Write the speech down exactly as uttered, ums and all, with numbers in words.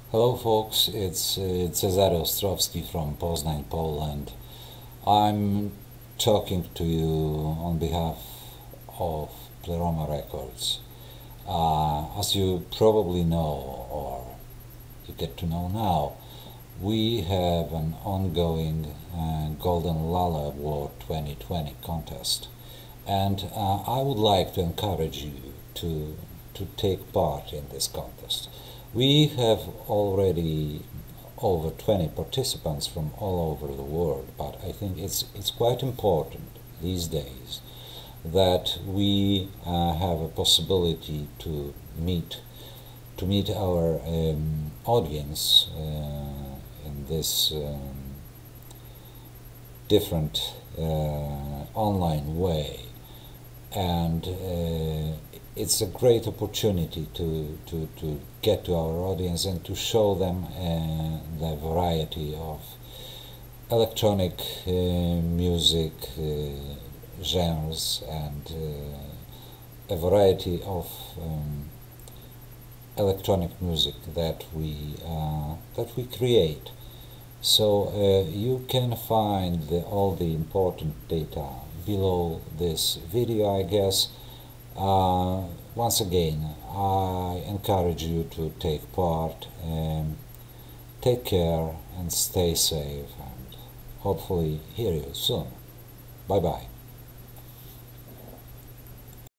Hello folks, it's, uh, it's Cezary Ostrowski from Poznań, Poland. I'm talking to you on behalf of Pleroma Records. Uh, as you probably know, or you get to know now, we have an ongoing uh, Golden Lala Award twenty twenty contest, and uh, I would like to encourage you to to take part in this contest. We have already over twenty participants from all over the world, but I think it's it's quite important these days that we uh, have a possibility to meet to meet our um, audience uh, in this um, different uh, online way, and uh, it's a great opportunity to, to, to get to our audience and to show them uh, the variety of electronic uh, music uh, genres and uh, a variety of um, electronic music that we uh, that we create. So uh, you can find the, all the important data below this video, I guess. Uh, once again, I encourage you to take part, and take care and stay safe, and hopefully hear you soon. Bye bye.